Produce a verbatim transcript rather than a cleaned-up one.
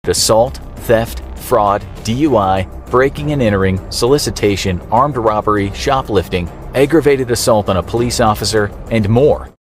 assault, theft, fraud, D U I, breaking and entering, solicitation, armed robbery, shoplifting, aggravated assault on a police officer, and more.